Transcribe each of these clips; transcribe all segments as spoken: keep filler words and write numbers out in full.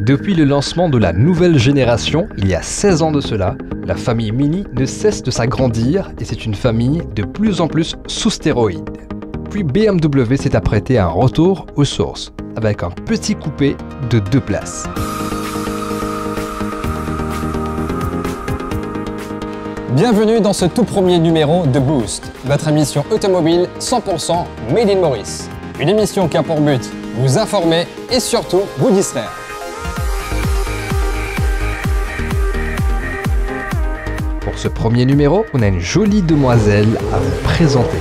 Depuis le lancement de la nouvelle génération, il y a seize ans de cela, la famille Mini ne cesse de s'agrandir et c'est une famille de plus en plus sous stéroïdes. Puis B M W s'est apprêté à un retour aux sources, avec un petit coupé de deux places. Bienvenue dans ce tout premier numéro de Boost, votre émission automobile cent pour cent Made in Maurice. Une émission qui a pour but vous informer et surtout vous distraire. Pour ce premier numéro, on a une jolie demoiselle à vous présenter.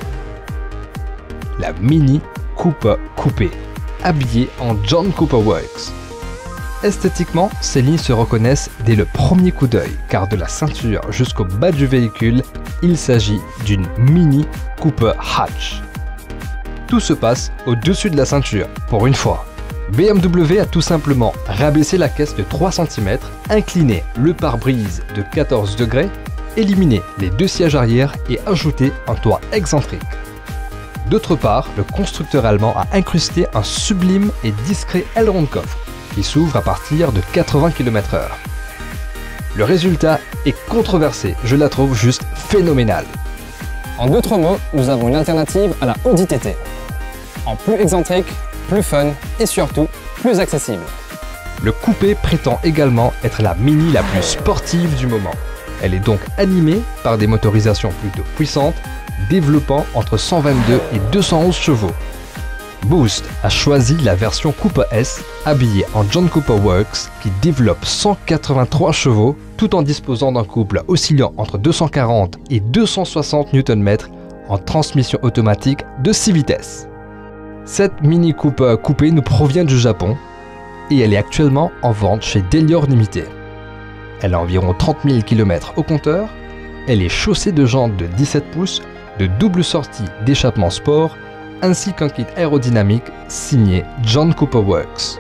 La Mini Cooper Coupé, habillée en John Cooper Works. Esthétiquement, ces lignes se reconnaissent dès le premier coup d'œil, car de la ceinture jusqu'au bas du véhicule, il s'agit d'une Mini Cooper Hatch. Tout se passe au-dessus de la ceinture, pour une fois. B M W a tout simplement rabaissé la caisse de trois centimètres, incliné le pare-brise de quatorze degrés, éliminé les deux sièges arrière et ajouté un toit excentrique. D'autre part, le constructeur allemand a incrusté un sublime et discret aileron de coffre, qui s'ouvre à partir de quatre-vingts kilomètres heure. Le résultat est controversé, je la trouve juste phénoménale. En d'autres mots, nous avons une alternative à la Audi T T. En plus excentrique, plus fun et surtout plus accessible. Le coupé prétend également être la Mini la plus sportive du moment. Elle est donc animée par des motorisations plutôt puissantes, développant entre cent vingt-deux et deux cent onze chevaux. Boost a choisi la version Cooper S, habillée en John Cooper Works, qui développe cent quatre-vingt-trois chevaux, tout en disposant d'un couple oscillant entre deux cent quarante et deux cent soixante newton-mètres en transmission automatique de six vitesses. Cette Mini Cooper coupée nous provient du Japon et elle est actuellement en vente chez Delior Limited. Elle a environ trente mille kilomètres au compteur, elle est chaussée de jantes de dix-sept pouces, de double sortie d'échappement sport, ainsi qu'un kit aérodynamique signé John Cooper Works.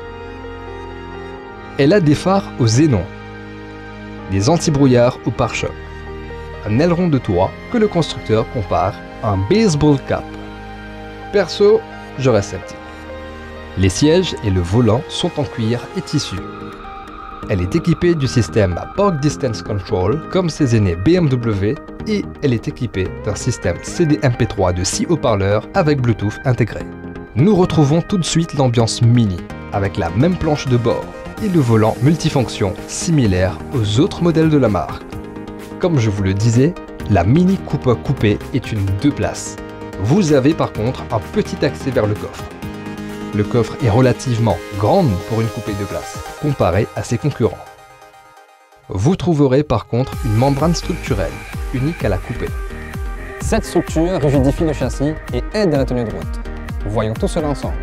Elle a des phares au xénon, des anti-brouillards au pare-choc, un aileron de toit que le constructeur compare à un baseball cap. Perso, je reste sceptique. Les sièges et le volant sont en cuir et tissu. Elle est équipée du système Park Distance Control comme ses aînés B M W et elle est équipée d'un système C D M P trois de six haut-parleurs avec Bluetooth intégré. Nous retrouvons tout de suite l'ambiance Mini avec la même planche de bord et le volant multifonction similaire aux autres modèles de la marque. Comme je vous le disais, la Mini Cooper Coupé est une deux places. Vous avez par contre un petit accès vers le coffre. Le coffre est relativement grand pour une coupée de place, comparé à ses concurrents. Vous trouverez par contre une membrane structurelle, unique à la coupée. Cette structure rigidifie le châssis et aide à la tenue de route. Voyons tout cela ensemble.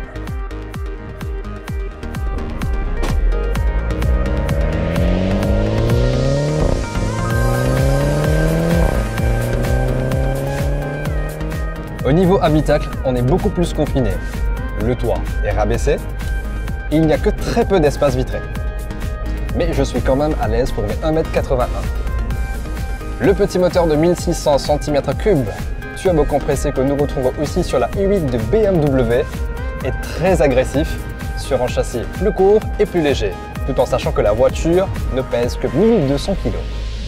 Au niveau habitacle, on est beaucoup plus confiné. Le toit est rabaissé, il n'y a que très peu d'espace vitré. Mais je suis quand même à l'aise pour mes un mètre quatre-vingt-un. Le petit moteur de mille six cents centimètres cubes turbo-compressé que nous retrouvons aussi sur la U huit de B M W est très agressif sur un châssis plus court et plus léger, tout en sachant que la voiture ne pèse que mille deux cents kilos.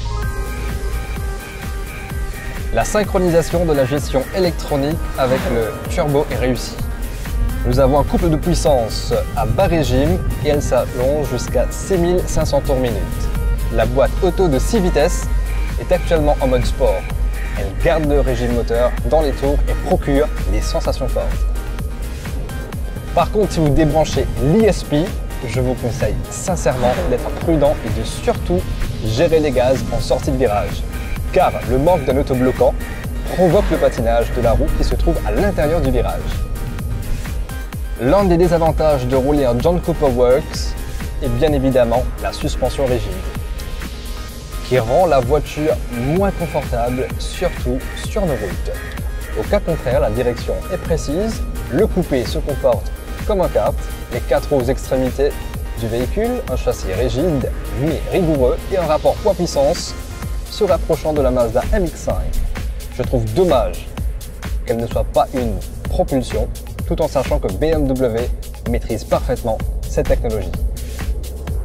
La synchronisation de la gestion électronique avec le turbo est réussie. Nous avons un couple de puissance à bas régime et elle s'allonge jusqu'à six mille cinq cents tours minute. La boîte auto de six vitesses est actuellement en mode sport. Elle garde le régime moteur dans les tours et procure des sensations fortes. Par contre, si vous débranchez l'E S P, je vous conseille sincèrement d'être prudent et de surtout gérer les gaz en sortie de virage, car le manque d'un autobloquant provoque le patinage de la roue qui se trouve à l'intérieur du virage. L'un des désavantages de rouler en John Cooper Works est bien évidemment la suspension rigide, qui rend la voiture moins confortable, surtout sur nos routes. Au cas contraire, la direction est précise, le coupé se comporte comme un kart, les quatre roues aux extrémités du véhicule, un châssis rigide mais rigoureux et un rapport poids-puissance se rapprochant de la Mazda M X cinq. Je trouve dommage qu'elle ne soit pas une propulsion, tout en sachant que B M W maîtrise parfaitement cette technologie.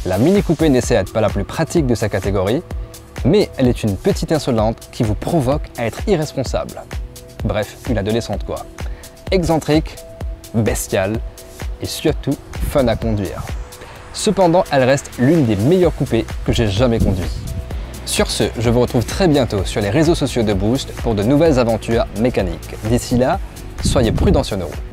La Mini Coupé n'essaie d'être pas la plus pratique de sa catégorie, mais elle est une petite insolente qui vous provoque à être irresponsable. Bref, une adolescente quoi. Excentrique, bestiale et surtout fun à conduire. Cependant, elle reste l'une des meilleures coupés que j'ai jamais conduites. Sur ce, je vous retrouve très bientôt sur les réseaux sociaux de Boost pour de nouvelles aventures mécaniques. D'ici là, soyez prudents sur nos routes.